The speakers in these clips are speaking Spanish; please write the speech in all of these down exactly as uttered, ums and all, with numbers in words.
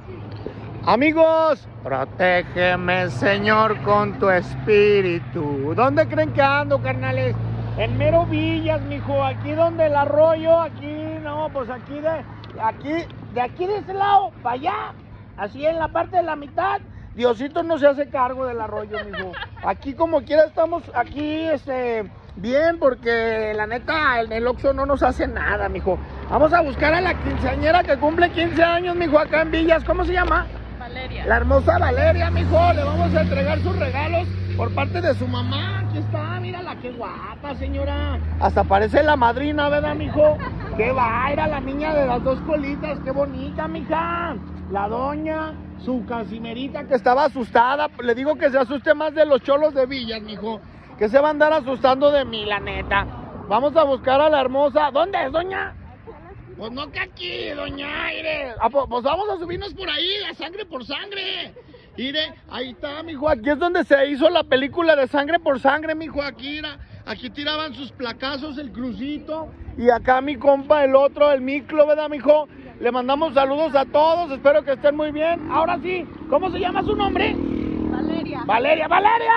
Amigos, protégeme, Señor, con tu espíritu. ¿Dónde creen que ando, carnales? En Mero Villas, mijo. Aquí donde el arroyo, aquí, no, pues aquí de, aquí, de aquí de ese lado, para allá. Así en la parte de la mitad. Diosito no se hace cargo del arroyo, mijo. Aquí como quiera estamos, aquí, este, bien, porque la neta, en el Oxxo no nos hace nada, mijo. Vamos a buscar a la quinceañera que cumple quince años, mijo, acá en Villas. ¿Cómo se llama? Valeria. La hermosa Valeria, mijo. Le vamos a entregar sus regalos por parte de su mamá. Aquí está, mírala, qué guapa, señora. Hasta parece la madrina, ¿verdad, mijo? Qué va, era la niña de las dos colitas. Qué bonita, mija. La doña, su casimerita que estaba asustada. Le digo que se asuste más de los cholos de Villas, mijo. Que se va a andar asustando de mí, la neta. Vamos a buscar a la hermosa. ¿Dónde es, doña? Pues no que aquí, doña Aire. Ah, pues, pues vamos a subirnos por ahí, la sangre por sangre. Mire, ahí está, mijo. Aquí es donde se hizo la película de Sangre por Sangre, mijo. Aquí era, aquí tiraban sus placazos, el crucito. Y acá mi compa, el otro, el miclo, ¿verdad, mijo? Le mandamos saludos a todos, espero que estén muy bien. Ahora sí, ¿cómo se llama su nombre? Valeria. Valeria, Valeria.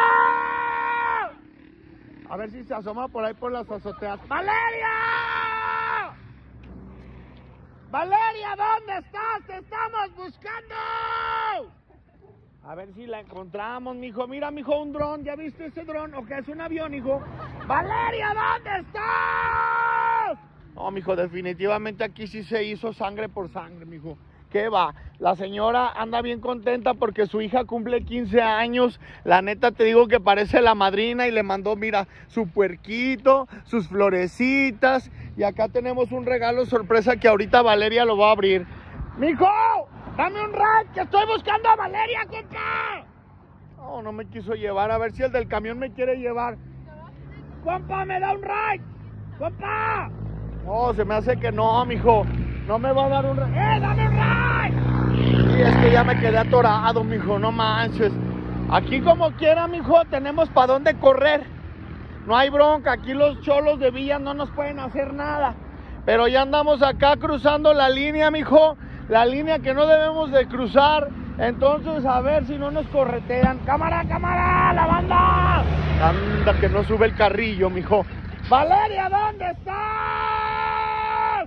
A ver si se asoma por ahí por las azoteas. ¡Valeria! ¡Valeria, ¿dónde estás? ¡Te estamos buscando! A ver si la encontramos, mijo. Mira, mijo, un dron. ¿Ya viste ese dron? ¿O qué es un avión, hijo? ¡Valeria, ¿dónde estás? No, mijo, definitivamente aquí sí se hizo sangre por sangre, mijo. ¿Qué va? La señora anda bien contenta porque su hija cumple quince años. La neta te digo que parece la madrina y le mandó, mira, su puerquito, sus florecitas. Y acá tenemos un regalo sorpresa que ahorita Valeria lo va a abrir. ¡Mijo! ¡Dame un ride! ¡Que estoy buscando a Valeria, compa! No, no me quiso llevar. A ver si el del camión me quiere llevar. ¡Compa, me da un ride! ¡Compa! No, se me hace que no, mijo. No me va a dar un ride. ¡Eh, dame un ride! Y es que ya me quedé atorado, mijo. No manches. Aquí como quiera, mijo, tenemos para dónde correr. No hay bronca. Aquí los cholos de Villas no nos pueden hacer nada. Pero ya andamos acá cruzando la línea, mijo. La línea que no debemos de cruzar. Entonces, a ver si no nos corretean. ¡Cámara, cámara! ¡La banda! Anda, que no sube el carrillo, mijo. ¡Valeria, ¿dónde estás?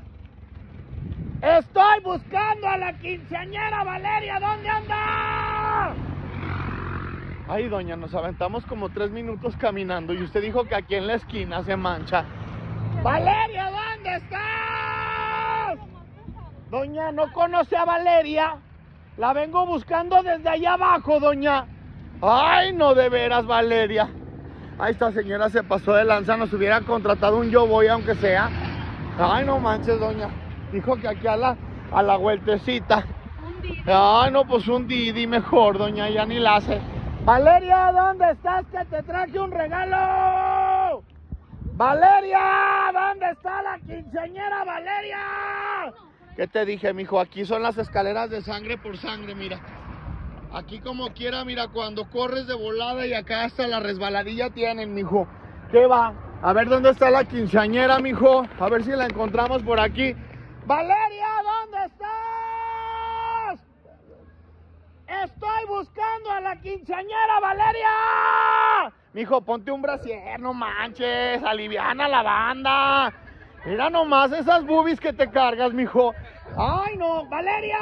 Estoy buscando a la quinceañera Valeria. ¿Dónde anda? Ay, doña, nos aventamos como tres minutos caminando. Y usted dijo que aquí en la esquina se mancha. ¡Valeria, ¿dónde estás? Doña, ¿no conoce a Valeria? La vengo buscando desde allá abajo, doña. Ay, no, de veras, Valeria. Ay, esta señora se pasó de lanza. Nos hubiera contratado un yo voy, aunque sea. Ay, no manches, doña. Dijo que aquí a la, a la vueltecita. Un Didi. Ay, no, pues un Didi mejor, doña. Ya ni la hace. Valeria, ¿dónde estás? Que te traje un regalo. Valeria, ¿dónde está la quinceañera Valeria? ¿Qué te dije, mijo? Aquí son las escaleras de sangre por sangre, mira. Aquí como quiera, mira, cuando corres de volada y acá hasta la resbaladilla tienen, mijo. ¿Qué va? A ver dónde está la quinceañera, mijo. A ver si la encontramos por aquí. ¡Valeria, ¿dónde estás? Estoy buscando a la quinceañera Valeria. Mijo, ponte un brasier, no manches. Aliviana la banda. Mira nomás esas boobies que te cargas, mijo. ¡Ay, no! ¡Valeria!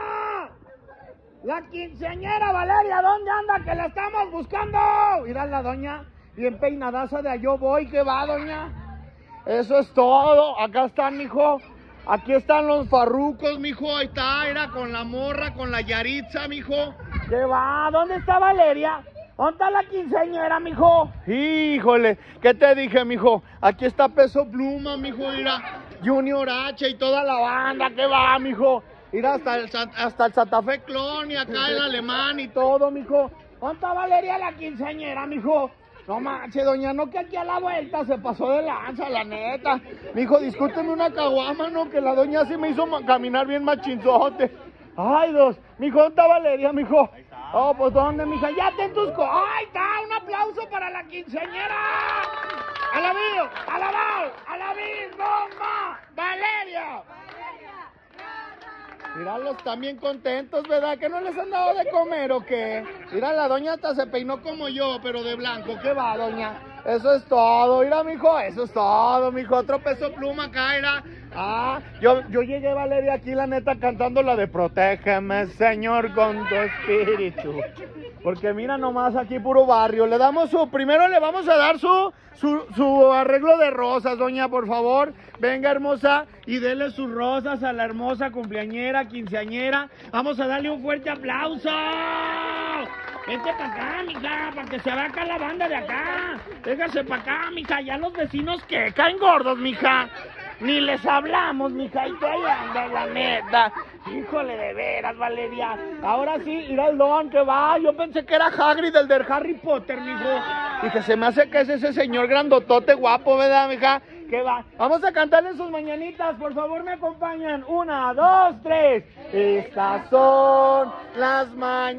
La quinceañera Valeria, ¿dónde anda? Que la estamos buscando. Mira la doña, bien peinadaza de allá voy. ¿Qué va, doña? Eso es todo. Acá están, mijo. Aquí están los farrucos, mijo. Ahí está, era con la morra, con la Yaritza, mijo. ¿Qué va? ¿Dónde está Valeria? ¿Dónde está la quinceañera, mijo? Híjole, ¿qué te dije, mijo? Aquí está Peso Pluma, mijo, mira. Junior H y toda la banda, ¿qué va, mijo? Mira, hasta el, hasta el Santa Fe Clon y acá el alemán y todo, mijo. ¿Dónde está Valeria, la quinceañera, mijo? No manches, doña, no, que aquí a la vuelta se pasó de lanza, la neta. Mijo, discúlpeme una caguama, ¿no? Que la doña sí me hizo caminar bien machinzote. Ay, dos. Mijo, ¿dónde está Valeria, mijo? Oh, pues ¿dónde, mija? Ya ten tus co... ¡Ay, está! ¡Un aplauso para la quinceañera! ¡A la mío! ¡A la val! ¡A la vil! ¡Bomba! ¡Valeria! ¡Valeria! Míralos, están bien contentos, ¿verdad? ¿Que no les han dado de comer o qué? Mira, la doña hasta se peinó como yo, pero de blanco. ¿Qué va, doña? Eso es todo, mira, mijo, eso es todo, mijo. Otro peso pluma acá, mira. Ah, yo, yo llegué, Valeria, aquí, la neta, cantando la de Protégeme, Señor, con tu espíritu. Porque mira nomás aquí, puro barrio. Le damos su, primero le vamos a dar su, su, su arreglo de rosas, doña, por favor. Venga, hermosa, y dele sus rosas a la hermosa cumpleañera, quinceañera. Vamos a darle un fuerte aplauso. Vente para acá, mija, para que se vea acá la banda de acá. Véngase para acá, mija, ya los vecinos que caen gordos, mija. Ni les hablamos, mija, y tú ahí andas, la neta. Híjole, de veras, Valeria. Ahora sí, ir al don, que va. Yo pensé que era Hagrid, el del Harry Potter, mijo. Y que se me hace que es ese señor grandotote guapo, ¿verdad, mija? Que va. Vamos a cantarle sus mañanitas, por favor, me acompañan. Una, dos, tres. Estas son las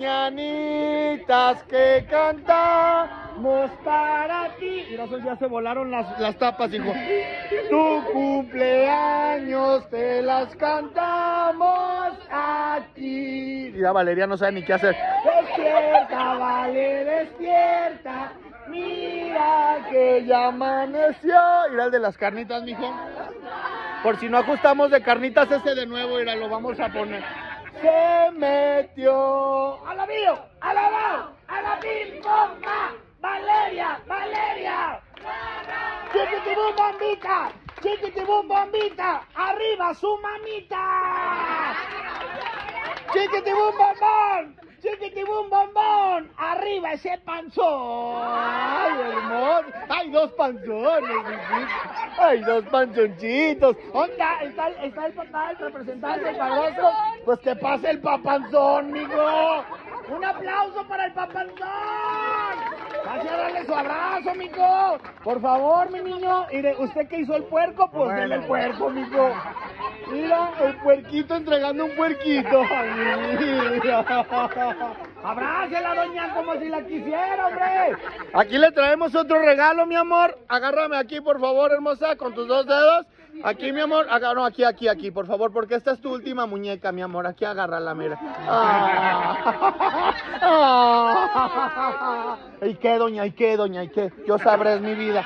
mañanitas que cantamos para ti. Mira, esos ya se volaron las, las tapas, hijo. Tu cumpleaños te las cantamos aquí. Mira, Valeria no sabe ni qué hacer. Despierta, Vale, despierta. Mira que ya amaneció. Mira el de las carnitas, mijo. Por si no ajustamos de carnitas ese de nuevo, mira, lo vamos a poner. Se metió a la bio, a la bao, a la bim bomba. Valeria, Valeria. Chiquitibum bombita, chiquitibum bombita. Arriba su mamita. Chiquitibum bombón. Chiquitibum bombón, arriba ese panzón. Ay, hermoso. Hay dos panzones, hay dos panzonchitos. ¿Onda? ¿Está, está el papá, el representante, el padroso? Pues que pase el papanzón, mijo. Un aplauso para el papanzón. Vaya a darle su abrazo, mijo. Por favor, mi niño. Mire, ¿usted que hizo el puerco? Pues bueno, dele el puerco, mijo. Mira, el puerquito entregando un puerquito. Mira. Abrácela, doña, como si la quisiera, hombre. Aquí le traemos otro regalo, mi amor. Agárrame aquí, por favor, hermosa, con tus dos dedos. Aquí, mi amor. Acá, no, aquí, aquí, aquí, por favor, porque esta es tu última muñeca, mi amor. Aquí agárrala, mira. Ah. Ah. ¿Y qué, doña? ¿Y qué, doña? ¿Y qué? Yo sabré, es mi vida.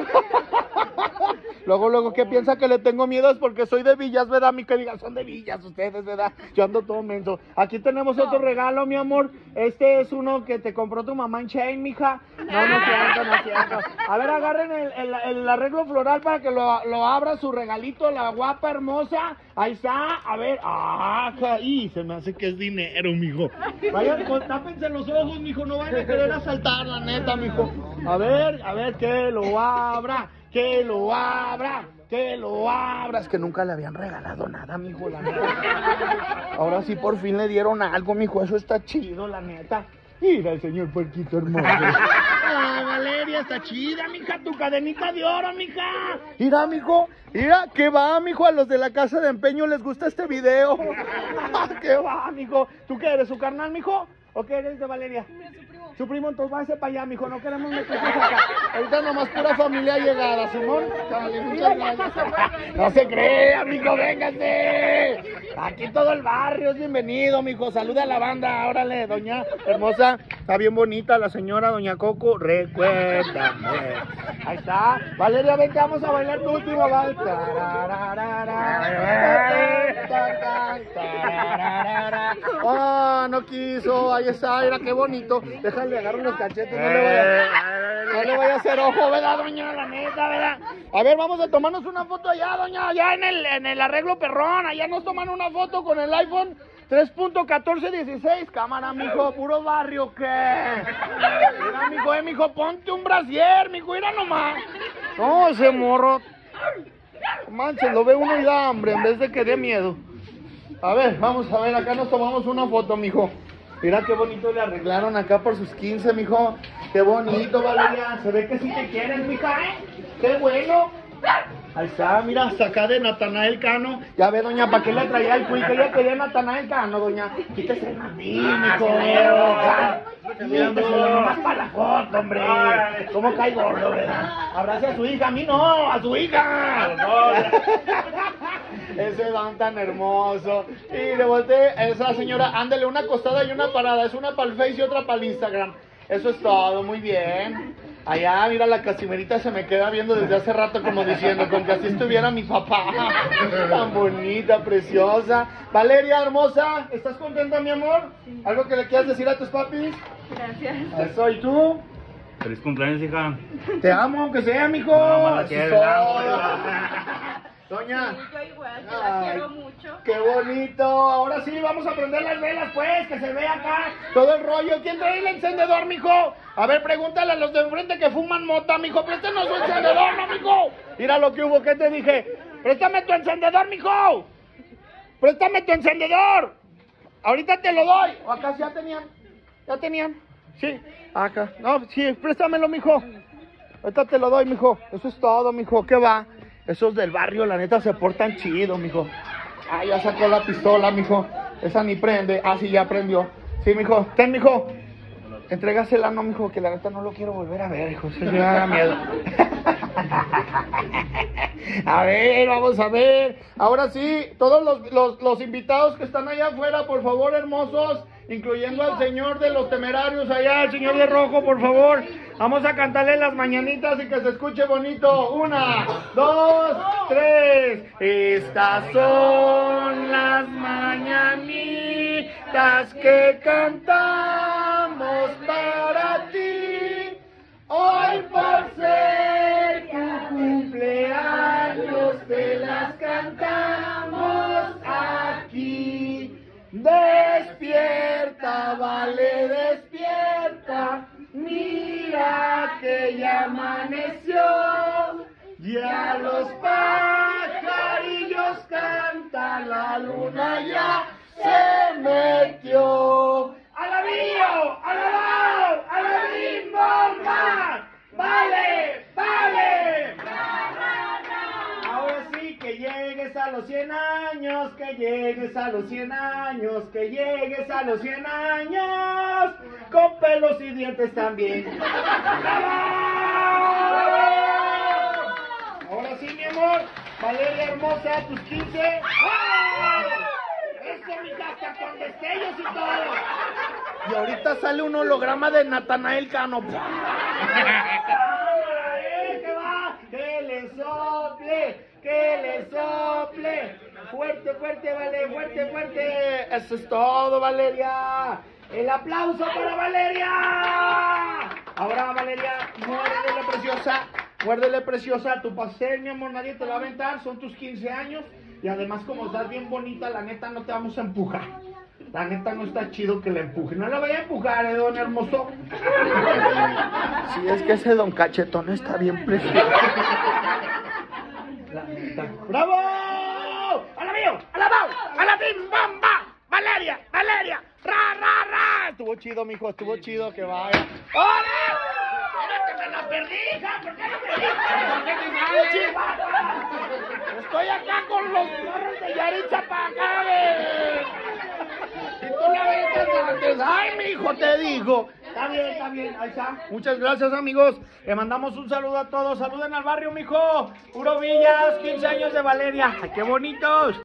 Luego, luego, ¿qué piensa que le tengo miedo? Es porque soy de Villas, ¿verdad? Mi que diga, son de Villas ustedes, ¿verdad? Yo ando todo menso. Aquí tenemos otro regalo, mi amor. Este es uno que te compró tu mamá en Chain, mija. No, no es cierto, no es cierto. A ver, agarren el, el, el arreglo floral para que lo, lo abra su regalito, la guapa, hermosa. Ahí está. A ver. ¡Ah! Y se me hace que es dinero, mijo. Vayan, tápense los ojos, mijo. No vayan a querer asaltar, la neta, mijo. A ver, a ver, que lo abra. Que lo abra, que lo abra. Es que nunca le habían regalado nada, mijo, la neta. Ahora sí por fin le dieron algo, mijo. Eso está chido, la neta. Mira el señor puerquito hermoso. Ah, Valeria, está chida, mija, tu cadenita de oro, mija. Mira, mijo, mira, ¿qué va, mijo? A los de la casa de empeño les gusta este video. ¿Qué va, mijo? ¿Tú qué eres, su carnal, mijo? ¿O qué eres de Valeria? Su primo, entonces váyase para allá, mijo, no queremos meternos acá. Ahorita nomás pura familia llegada, Simón. Dale, muchas gracias. No se crea, mijo, véngase. Aquí todo el barrio es bienvenido, mijo. Saluda a la banda, órale, doña hermosa. Está bien bonita la señora, doña Coco. Recuérdame. Ahí está. Valeria, ven que vamos a bailar tu último vals. Oh, no quiso. Ahí está, mira qué bonito. Déjale agarrar los cachetes, no le vaya, no le vaya a hacer ojo, ¿verdad, doña? La neta, ¿verdad? A ver, vamos a tomarnos una foto allá, doña, allá en el, en el arreglo perrón. Allá nos toman una foto con el iPhone tres punto catorce dieciséis. Cámara, mijo, puro barrio, ¿qué? Mira, mijo, eh, mijo, ponte un brasier, mijo, mira nomás. No, ese morro. Manches, lo ve uno y da hambre en vez de que dé miedo. A ver, vamos a ver, acá nos tomamos una foto, mijo. Mira qué bonito le arreglaron acá por sus quince, mijo. Qué bonito, Valeria. Se ve que sí te quieres, mija, ¿eh? Qué bueno. Ahí está, mira, hasta acá de Natanael Cano. Ya ve, doña, ¿para qué le traía el cuico? Ella quería Natanael Cano, doña. Quítese el mandil, mijo. Quítese nomás para la foto, hombre. ¿Cómo cae gordo, verdad? Abrace a su hija, a mí no, a su hija. ese don tan hermoso. Y le volteé a esa señora, ándale, una acostada y una parada. Es una para el Face y otra para el Instagram. Eso es todo, muy bien. Allá, mira, la Casimerita se me queda viendo desde hace rato como diciendo, con que así estuviera mi papá. Tan bonita, preciosa. Valeria, hermosa, ¿estás contenta, mi amor? Sí. ¿Algo que le quieras decir a tus papis? Gracias. Eso, ¿y tú? Feliz cumpleaños, hija. Te amo, aunque sea, mijo. No, la Eso quiero, es la todo. Doña. Sí, yo igual, que la Ay, quiero mucho. ¡Qué bonito! Ahora sí, vamos a prender las velas, pues, que se vea acá todo el rollo. ¿Quién trae el encendedor, mijo? A ver, pregúntale a los de enfrente que fuman mota, mijo. Préstanos su encendedor, ¿no, mijo? Mira lo que hubo, ¿qué te dije? ¡Préstame tu encendedor, mijo! ¡Préstame tu encendedor! Ahorita te lo doy. ¿O acá ya tenían? ¿Ya tenían? Sí, acá. No, sí, préstamelo, mijo. Ahorita te lo doy, mijo. Eso es todo, mijo. ¿Qué va? Esos del barrio, la neta, se portan chido, mijo. Ah, ya sacó la pistola, mijo. Esa ni prende. Ah, sí, ya prendió. Sí, mijo. Ten, mijo. Entrégasela, no, mijo, que la neta no lo quiero volver a ver, hijo. Se me da miedo. A ver, vamos a ver. Ahora sí, todos los, los, los invitados que están allá afuera, por favor, hermosos, incluyendo al señor de los temerarios allá, el señor de rojo, por favor. Vamos a cantarle las mañanitas y que se escuche bonito. Una, dos, tres. Estas son las mañanitas que cantamos para ti. Hoy por ser tu cumpleaños te las cantamos aquí. Despierta, vale, despierta. Mira que ya amaneció. Ya los pajarillos cantan, la luna ya se metió. ¡Alabío! ¡Alabao! ¡Alabim bomba! ¡Vale! ¡Vale! Ahora sí, que llegues a los cien años, que llegues a los cien años, que llegues a los cien años, con pelos y dientes también. Ahora sí, mi amor, Valeria hermosa, tus quince. ¡Oh! Eso, mi casa, con destellos y todo. Y ahorita sale un holograma de Natanael Cano. ¡Eh, que va! ¡Que le sople! ¡Que le sople! ¡Fuerte, fuerte, vale! ¡Fuerte, fuerte! Eso es todo, Valeria. ¡El aplauso para Valeria! Ahora, Valeria, muérdele, preciosa. Muérdele, preciosa, tu pastel, mi amor. Nadie te va a aventar. Son tus quince años. Y además, como estás bien bonita, la neta no te vamos a empujar. La neta no está chido que la empuje. No la vaya a empujar, ¿eh, don hermoso? Sí, es que ese don cachetón está bien precioso. La neta. ¡Bravo! ¡A la mío! ¡A la bau! ¡A la bim bomba! ¡Valeria! ¡Valeria! ¡Ra, ra, ra! Estuvo chido, mijo, estuvo chido que vaya. ¡Hola! ¡Espérate, me la perdí, hija! ¿Por qué no me dices? ¿Por qué te sales? Estoy acá con los morros de Yaritza para acá, ¿ves? Y tú la ves antes. ¡Ay, mijo, te digo! Está bien, está bien, ahí está. Muchas gracias, amigos. Le mandamos un saludo a todos. Saluden al barrio, mijo. Puro Villas, quince años de Valeria. ¡Ay, qué bonitos!